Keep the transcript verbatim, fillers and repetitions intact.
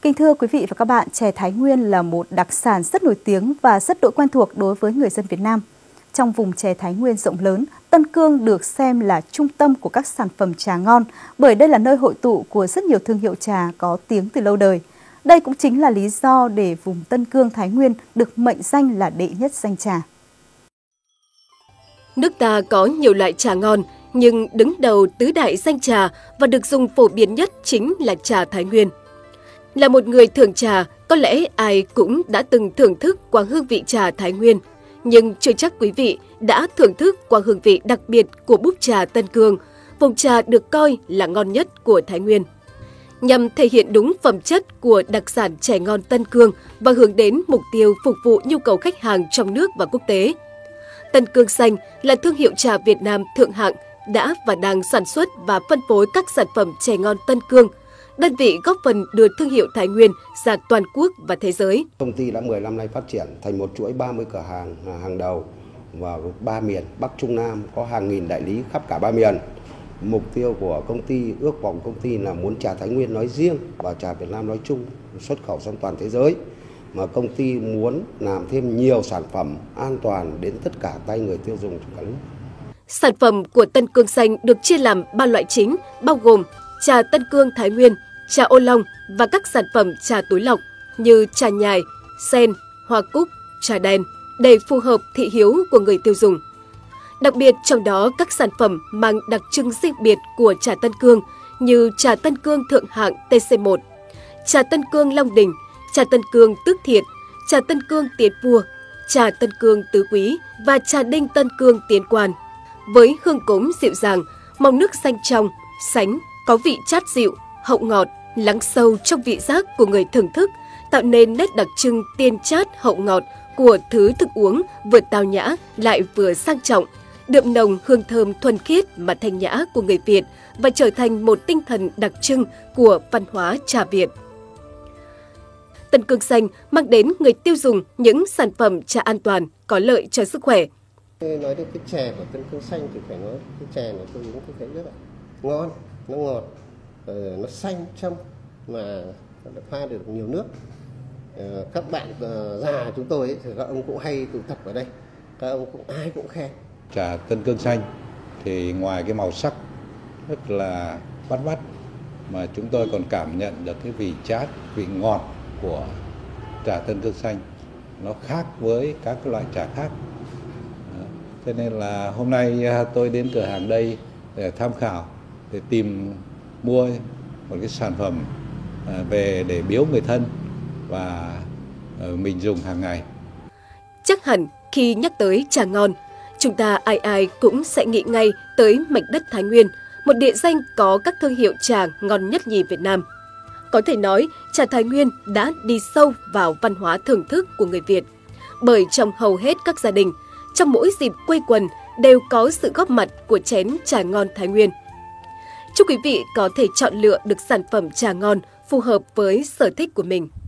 Kính thưa quý vị và các bạn, chè Thái Nguyên là một đặc sản rất nổi tiếng và rất độ quen thuộc đối với người dân Việt Nam. Trong vùng chè Thái Nguyên rộng lớn, Tân Cương được xem là trung tâm của các sản phẩm trà ngon, bởi đây là nơi hội tụ của rất nhiều thương hiệu trà có tiếng từ lâu đời. Đây cũng chính là lý do để vùng Tân Cương Thái Nguyên được mệnh danh là đệ nhất danh trà. Nước ta có nhiều loại trà ngon, nhưng đứng đầu tứ đại danh trà và được dùng phổ biến nhất chính là trà Thái Nguyên. Là một người thưởng trà, có lẽ ai cũng đã từng thưởng thức qua hương vị trà Thái Nguyên, nhưng chưa chắc quý vị đã thưởng thức qua hương vị đặc biệt của búp trà Tân Cương, vùng trà được coi là ngon nhất của Thái Nguyên. Nhằm thể hiện đúng phẩm chất của đặc sản chè ngon Tân Cương và hướng đến mục tiêu phục vụ nhu cầu khách hàng trong nước và quốc tế, Tân Cương Xanh là thương hiệu trà Việt Nam thượng hạng đã và đang sản xuất và phân phối các sản phẩm chè ngon Tân Cương, đơn vị góp phần đưa thương hiệu Thái Nguyên ra toàn quốc và thế giới. Công ty đã mười năm nay phát triển thành một chuỗi ba mươi cửa hàng hàng đầu và ba miền Bắc Trung Nam, có hàng nghìn đại lý khắp cả ba miền. Mục tiêu của công ty, ước vọng công ty là muốn trà Thái Nguyên nói riêng và trà Việt Nam nói chung xuất khẩu sang toàn thế giới. Mà công ty muốn làm thêm nhiều sản phẩm an toàn đến tất cả tay người tiêu dùng trong cả nước. Sản phẩm của Tân Cương Xanh được chia làm ba loại chính, bao gồm trà Tân Cương Thái Nguyên, trà ô long và các sản phẩm trà túi lọc như trà nhài, sen, hoa cúc, trà đen để phù hợp thị hiếu của người tiêu dùng. Đặc biệt trong đó các sản phẩm mang đặc trưng riêng biệt của trà Tân Cương như trà Tân Cương thượng hạng T C một, trà Tân Cương Long Đình, trà Tân Cương Tước Thiệt, trà Tân Cương Tiến Vua, trà Tân Cương Tứ Quý và trà Đinh Tân Cương Tiến Quan. Với hương cốm dịu dàng, màu nước xanh trong, sánh, có vị chát dịu, hậu ngọt, lắng sâu trong vị giác của người thưởng thức, tạo nên nét đặc trưng tiên chát hậu ngọt của thứ thức uống vừa tao nhã lại vừa sang trọng, đượm nồng hương thơm thuần khiết mà thanh nhã của người Việt và trở thành một tinh thần đặc trưng của văn hóa trà Việt. Tân Cương Xanh mang đến người tiêu dùng những sản phẩm trà an toàn, có lợi cho sức khỏe. Nói đến cái chè của Tân Cương Xanh thì phải nói cái chè này tôi uống tôi thấy rất là ngon, nó ngọt, nó xanh trong mà nó pha được nhiều nước. Các bạn già chúng tôi ấy, thì các ông cũng hay tụ tập ở đây, các ông cũng ai cũng khen. Trà Tân Cương Xanh thì ngoài cái màu sắc rất là bắt mắt mà chúng tôi còn cảm nhận được cái vị chát, vị ngọt của trà Tân Cương Xanh, nó khác với các loại trà khác. Cho nên là hôm nay tôi đến cửa hàng đây để tham khảo, để tìm mua một cái sản phẩm về để biếu người thân và mình dùng hàng ngày. Chắc hẳn khi nhắc tới trà ngon, chúng ta ai ai cũng sẽ nghĩ ngay tới mảnh đất Thái Nguyên, một địa danh có các thương hiệu trà ngon nhất nhì Việt Nam. Có thể nói, trà Thái Nguyên đã đi sâu vào văn hóa thưởng thức của người Việt, bởi trong hầu hết các gia đình, trong mỗi dịp quây quần đều có sự góp mặt của chén trà ngon Thái Nguyên. Chúc quý vị có thể chọn lựa được sản phẩm trà ngon phù hợp với sở thích của mình.